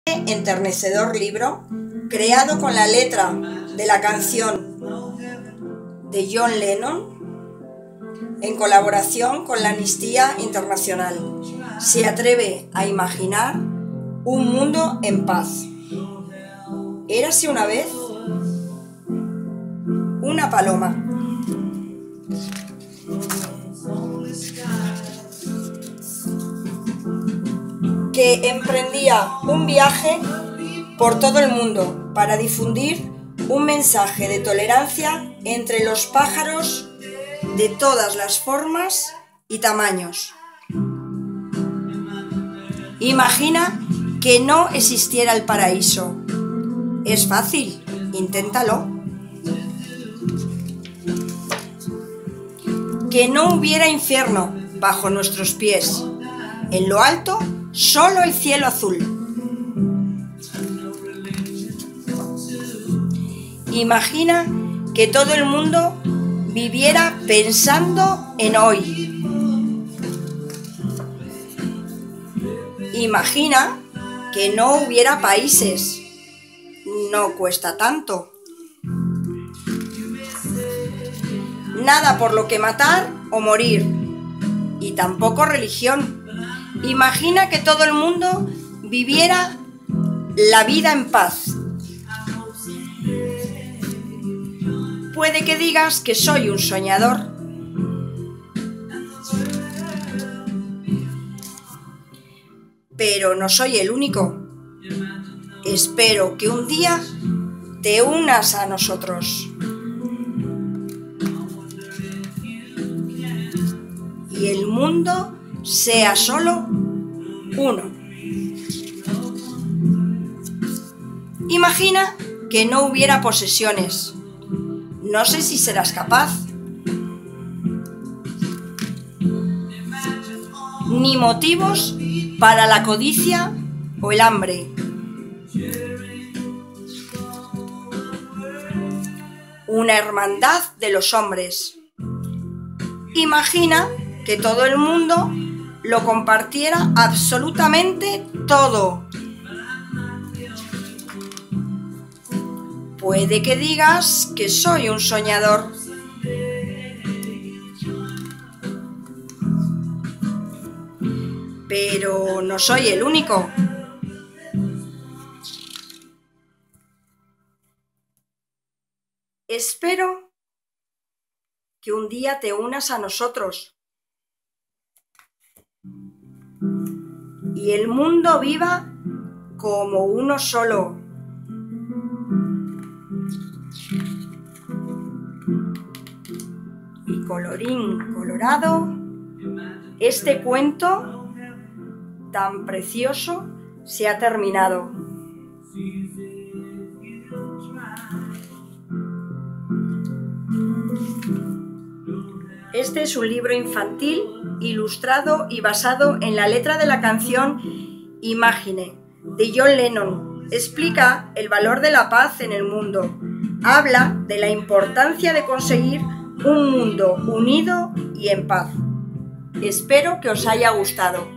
Enternecedor libro, creado con la letra de la canción de John Lennon en colaboración con la Amnistía Internacional, se atreve a imaginar un mundo en paz. Érase una vez una paloma que emprendía un viaje por todo el mundo para difundir un mensaje de tolerancia entre los pájaros de todas las formas y tamaños. Imagina que no existiera el paraíso. Es fácil, inténtalo. Que no hubiera infierno bajo nuestros pies. En lo alto, solo el cielo azul. Imagina que todo el mundo viviera pensando en hoy. Imagina que no hubiera países. No cuesta tanto. Nada por lo que matar o morir. Y tampoco religión. Imagina que todo el mundo viviera la vida en paz. Puede que digas que soy un soñador. Pero no soy el único. Espero que un día te unas a nosotros. Y el mundo sea solo uno. Imagina que no hubiera posesiones. No sé si serás capaz. Ni motivos para la codicia o el hambre. Una hermandad de los hombres. Imagina que todo el mundo lo compartiera absolutamente todo. Puede que digas que soy un soñador. Pero no soy el único. Espero que un día te unas a nosotros y el mundo viva como uno solo. Y colorín colorado, este cuento tan precioso se ha terminado. Este es un libro infantil, ilustrado y basado en la letra de la canción Imagine, de John Lennon. Explica el valor de la paz en el mundo. Habla de la importancia de conseguir un mundo unido y en paz. Espero que os haya gustado.